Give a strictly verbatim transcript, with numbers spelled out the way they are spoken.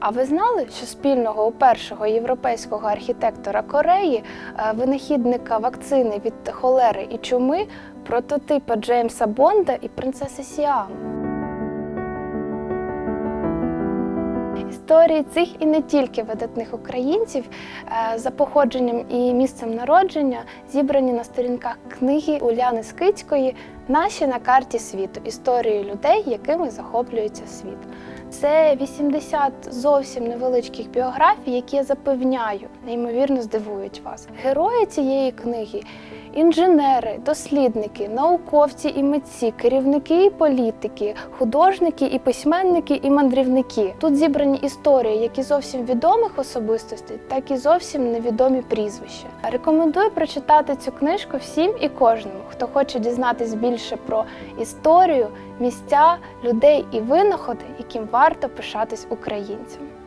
А ви знали, що спільного у першого європейського архітектора Кореї, винахідника вакцини від холери і чуми, прототипа Джеймса Бонда і принцеси Сіаму? Історії цих і не тільки видатних українців за походженням і місцем народження зібрані на сторінках книги Уляни Скицької «Наші на карті світу. Історії людей, якими захоплюється світ». Це вісімдесят зовсім невеличких біографій, які, я запевняю, неймовірно здивують вас. Герої цієї книги – інженери, дослідники, науковці і митці, керівники і політики, художники і письменники і мандрівники. Тут зібрані історії як і зовсім відомих особистостей, так і зовсім невідомі прізвища. Рекомендую прочитати цю книжку всім і кожному, хто хоче дізнатись більше про історію, місця, людей і винаходи, яким варто пишатись українцям.